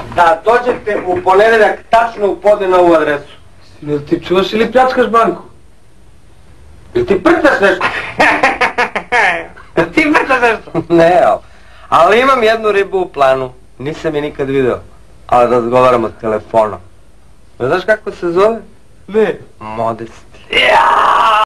da dođete u ponedeljak tačno u podne na ovu adresu. Jel ti čuvaš ili pljačkaš banku? Jel ti prtaš nešto? Jel ti prtaš nešto? Ne, ali imam jednu ribu u planu. Nisam je nikad video. Ali razgovaramo telefonom. Znaš kako se zove? Ne. Modest.